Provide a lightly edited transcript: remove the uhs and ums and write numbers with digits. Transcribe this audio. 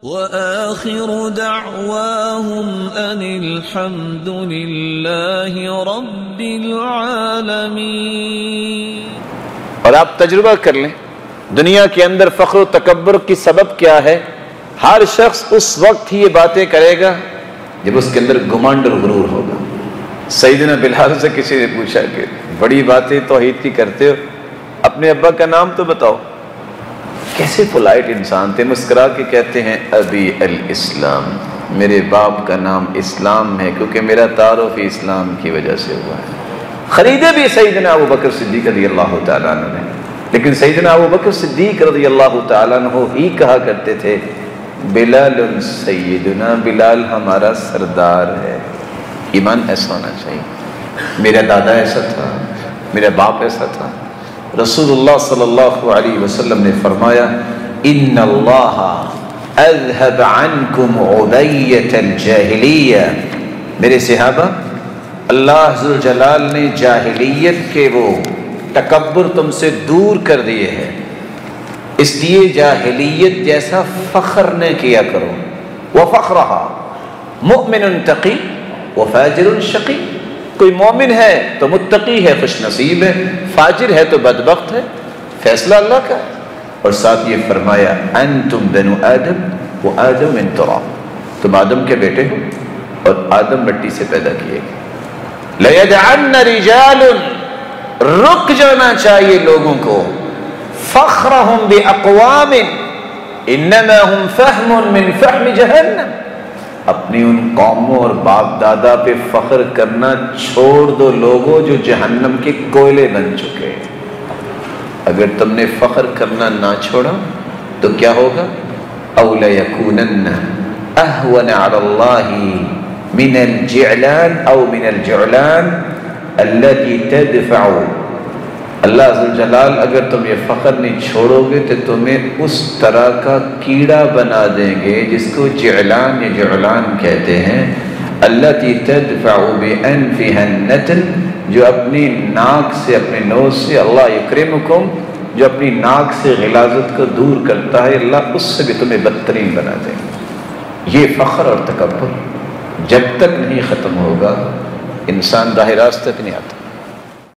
وآخر دعواهم أن الحمد لله رب العالمين۔ اور آپ تجربہ کر لیں دنیا کے اندر فخر و تکبر کی سبب کیا ہے؟ ہر شخص اس وقت ہی یہ باتیں کرے گا جب اس کے اندر گھمنڈ اور غرور ہوگا۔ سیدنا بلال سے کسی نے پوچھا کہ بڑی باتیں توحید کی کرتے ہو، اپنے ابا کا نام تو بتاؤ۔ کیسے پولائٹ انسان تھے، مسکرا کے کہتے ہیں ابی الاسلام، میرے باپ کا نام اسلام ہے کیونکہ میرا تعارف اسلام کی وجہ سے ہوا ہے۔ خریدے بھی سیدنا ابو بکر صدیق رضی اللہ تعالیٰ عنہ نے، لیکن سیدنا ابو بکر صدیق رضی اللہ تعالیٰ عنہ ہی کہا کرتے تھے بلال سیدنا، بلال ہمارا سردار ہے۔ ایمان ایسا ہونا چاہیے۔ میرا دادا ایسا تھا، میرا باپ ایسا تھا۔ رسول اللہ صلی اللہ علیہ وسلم نے فرمایا ان اللہ اذهب عنکم عبیۃ الجاہلیہ، میرے صحابہ اللہ ذوالجلال نے جاہلیت کے وہ تکبر تم سے دور کر دیے ہیں، اس لیے جاہلیت جیسا فخر نہ کیا کرو۔ وفخرها مؤمن تقی وفاجر شقی، کوئی مومن ہے تو متقی ہے، خوش نصیب ہے، فاجر ہے تو بدبخت ہے، فیصلہ اللہ کا ہے۔ اور ساتھ یہ فرمایا انتم بنو آدم وآدم من تراب، تم آدم کے بیٹے ہو اور آدم مٹی سے پیدا کیے گئے۔ لَيَدْعَنَّ رِجَالٌ، رک جانا چاہیے لوگوں کو، فخرهم بأقوام انما هم فهم من فهم جہنم، اپنی ان قوموں اور باپ دادا پہ فخر کرنا چھوڑ دو لوگوں جو جہنم کے کوئلے بن چکے ہیں۔ اگر تم نے فخر کرنا نہ چھوڑا تو کیا ہوگا؟ او لَيَكُونَنَّ أَهْوَنَ عَلَى اللَّهِ مِنَ الْجِعْلَانِ أو من الجعلان التي تدفع، اللہ ذوالجلال اگر تم یہ فخر نہیں چھوڑو گے تو تمہیں اس طرح کا کیڑا بنا دیں گے جس کو جعلان یا جعلان کہتے ہیں، التي تدفع بأنفها النتن، جو اپنی ناک سے، اپنے نوز سے، اللہ یکرمکم، جو اپنی ناک سے غلاظت کو دور کرتا ہے، اللہ اس سے بھی تمہیں بدترین بنا دیں گے۔ یہ فخر اور تکبر جب تک نہیں ختم ہوگا انسان راہ راست تک نہیں آتا۔